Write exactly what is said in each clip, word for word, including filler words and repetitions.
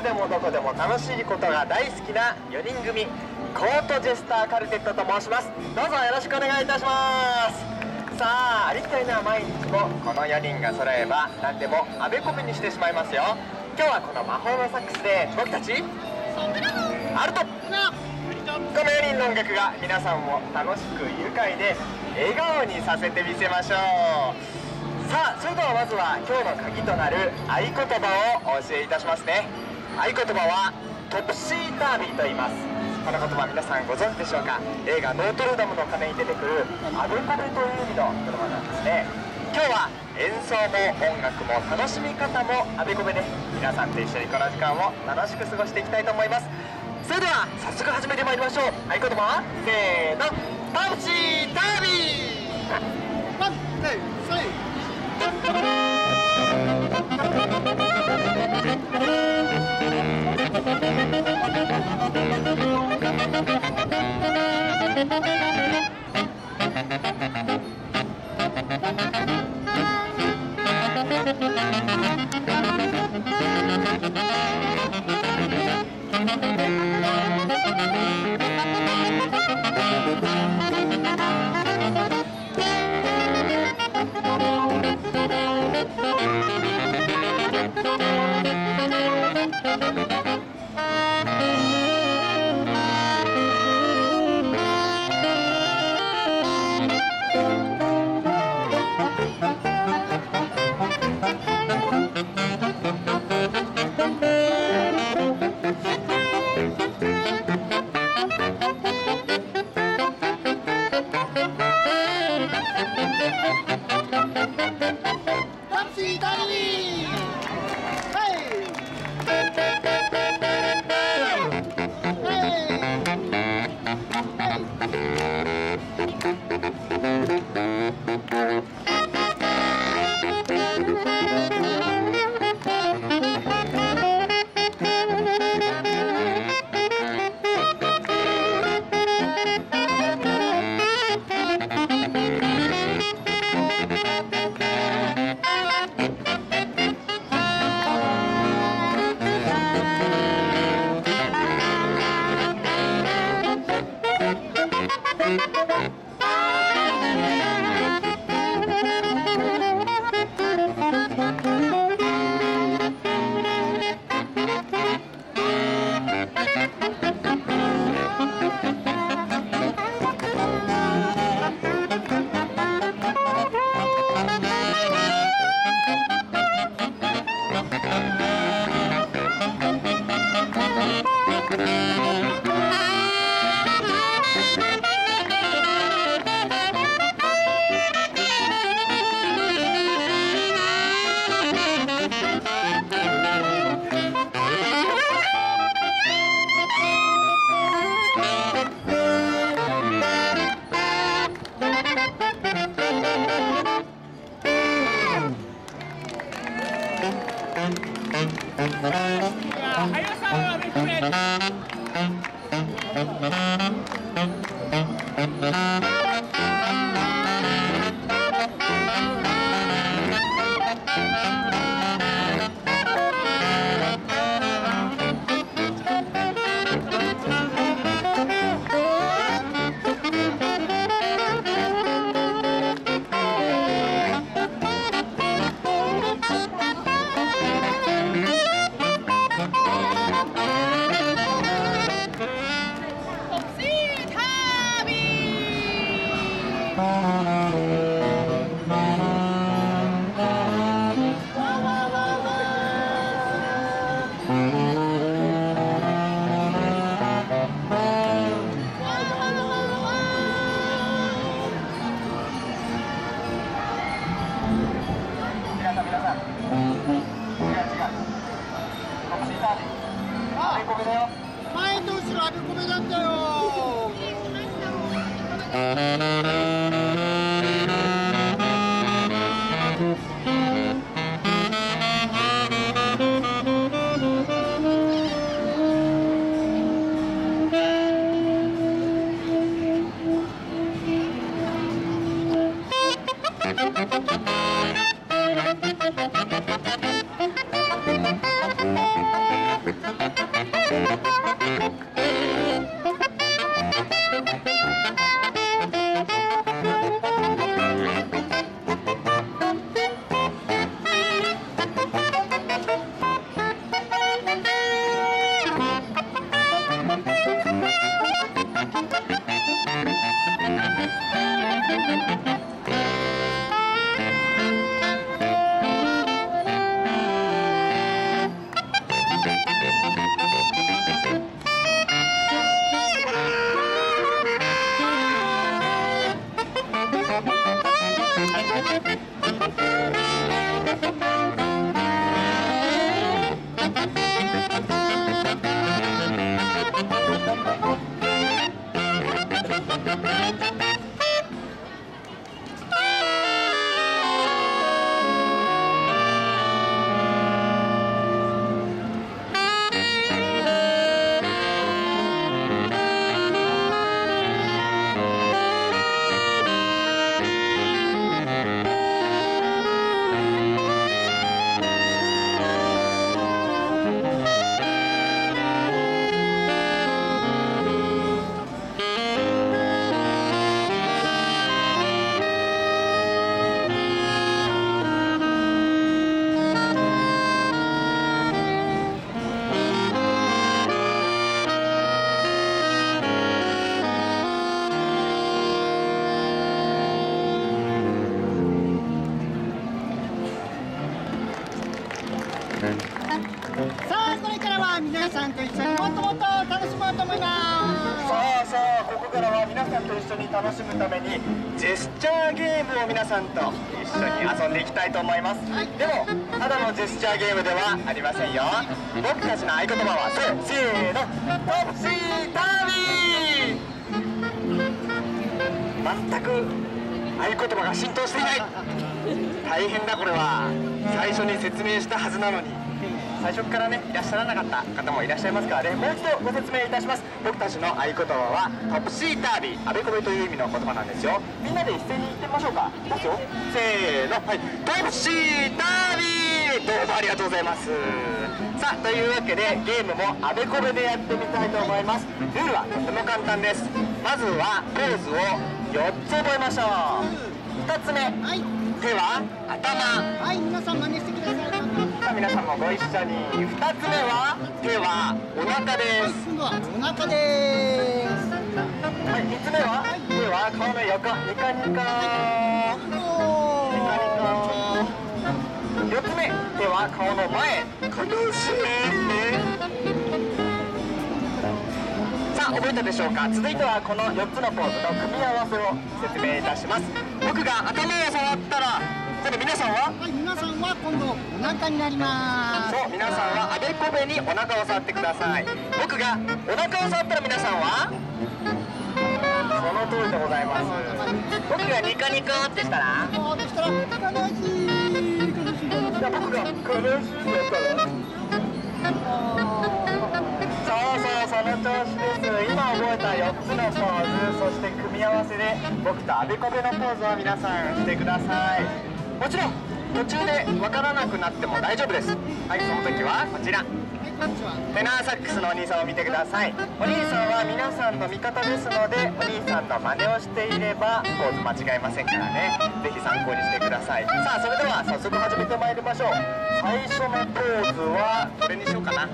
でもどこでも楽しいことが大好きなよにん組コートジェスターカルテットと申します。どうぞよろしくお願いいたします。さあ、ありきたりな毎日もこのよにんが揃えば何でもあべこべにしてしまいますよ。今日はこの魔法のサックスで僕たちアルト、このよにんの音楽が皆さんを楽しく愉快で笑顔にさせてみせましょう。さあ、それではまずは今日の鍵となる合言葉をお教えいたしますね。合言葉はトプシータービーと言います。この言葉皆さんご存知でしょうか。映画ノートルダムの鐘に出てくるあべこべという意味の言葉なんですね。今日は演奏も音楽も楽しみ方もあべこべで、皆さんと一緒にこの時間を楽しく過ごしていきたいと思います。それでは早速始めてまいりましょう。合言葉はせーの、トプシータービー。ワン、ツー、スリー。 前と後ろあべこべだったよ。 Thank you. さあこれからは皆さんと一緒にもっともっと楽しもうと思います。 さあさあ、ここからは皆さんと一緒に楽しむためにジェスチャーゲームを皆さんと一緒に遊んでいきたいと思います。でもただのジェスチャーゲームではありませんよ。僕たちの合言葉はそう、せーの、トップシータービー。全く合言葉が浸透していない。大変だこれは。最初に説明したはずなのに最初からねいらっしゃらなかった方もいらっしゃいますからね、もう一度ご説明いたします。僕たちの合言葉はトップシータービー、あべこべという意味の言葉なんですよ。みんなで一斉に言ってみましょうか。いきますよ、せーの、はい、トップシータービー。どうもありがとうございます。さあというわけでゲームもあべこべでやってみたいと思います。ルールはとても簡単です。まずはポーズをよっつ覚えましょう。ひとつめ、 はい、 手は頭。 はい、皆さん真似してください。 さあ皆さんもご一緒に。ふたつめは手はお腹ではい、 す。 今度はお腹でーす。 はい、みっつめは手は顔の横、ニカニカおニカニー。 カ。よっつめ、手は顔の前、悲しい。さあ覚えたでしょうか。続いてはこのよっつのポーズの組み合わせを説明いたします。僕が頭を触ったら今度皆さんは、 はい、皆さんは今度お腹になります。 そう、皆さんはあべこべにお腹を触ってください。僕がお腹を触ったら皆さんはその通りでございます。僕がニカニカってしたら、 そうでしたら悲しい悲しい悲しい。 じゃあ僕が悲しいってやったら、そうそう、その調子です。今覚えたよっつのポーズ、そして組み合わせで僕とあべこべのポーズを皆さんしてください。もちろん途中でわからなくなっても大丈夫です。はい、その時はこちら、 こんにちは。 テナーサックスのお兄さんを見てください。お兄さんは皆さんの味方ですので、お兄さんの真似をしていればポーズ間違えませんからね。ぜひ参考にしてください。さあそれでは早速始めてまいりましょう。最初のポーズはこれにしようかな。はい、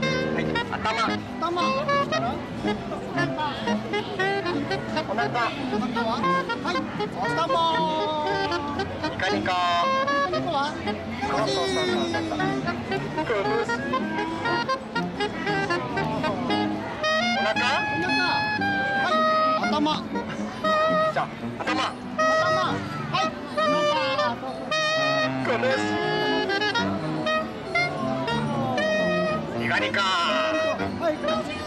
頭、 頭どうしたらお腹、 お腹ははい頭。 ニカニカ。 ここはそうそうそうそうそう。苦しい。お腹、 お腹はい頭じゃあ頭、 頭はいお腹苦しい。ニカニカ。 はいこっち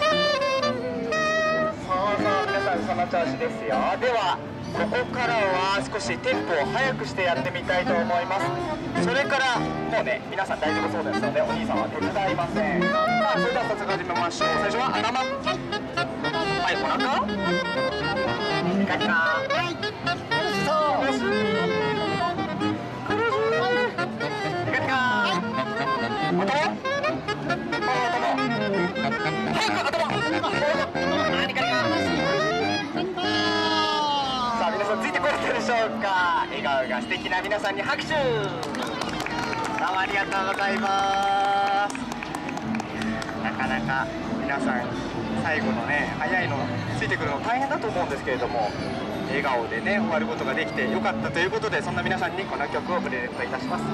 そうそう、皆さんその調子ですよ。ではここからは少しテンポを速くしてやってみたいと思います。それからもうね皆さん大丈夫そうですのでお兄さんは手伝いません。さあそれでは早速始めましょう。最初は頭、はい、お腹、ニカニカ。 はい苦しそう苦しいニカニカ。頭、あ、頭、早く頭、ニカニカ。さあ皆さんついてこれたでしょうか。笑顔が素敵な皆さんに拍手。どうもありがとうございます。なかなか皆さん最後のね早いのついてくるの大変だと思うんですけれども、笑顔でね終わることができてよかったということで、そんな皆さんにこの曲をプレゼントいたします。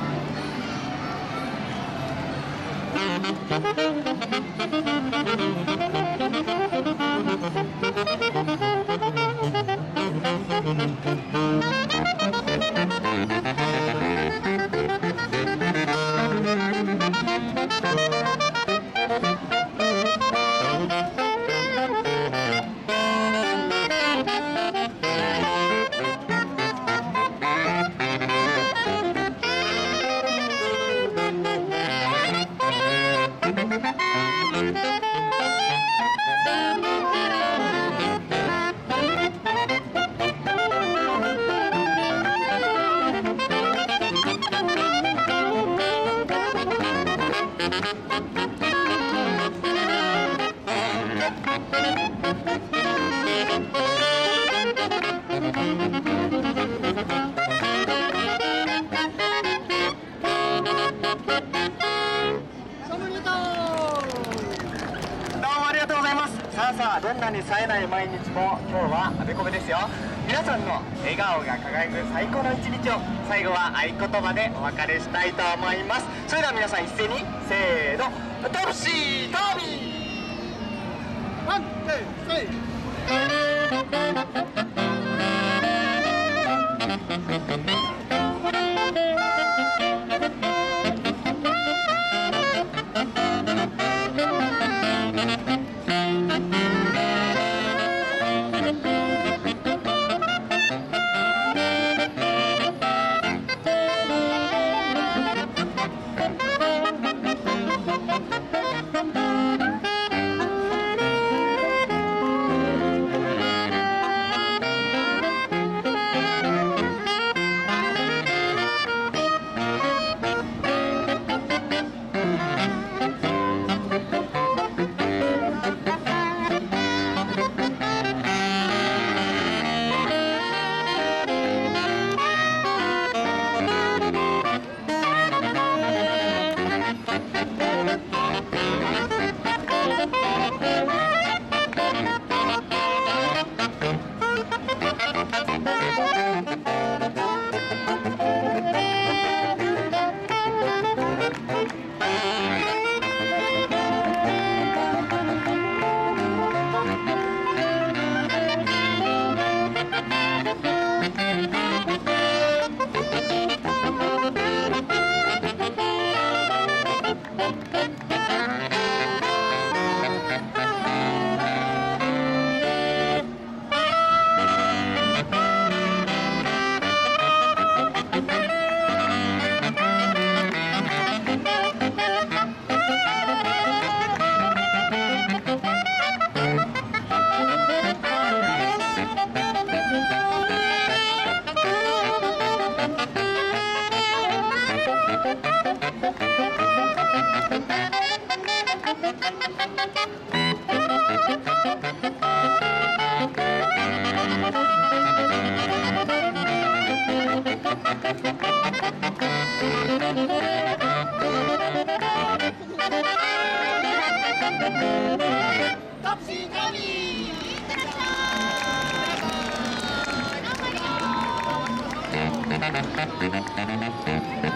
さどんなに冴えない毎日も今日はあべこべですよ。皆さんの笑顔が輝く最高の一日を最後は合言葉でお別れしたいと思います。それでは皆さん一斉にせーの、トプシートービー。 ワン、ツー、スリ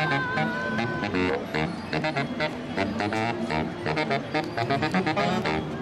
ー。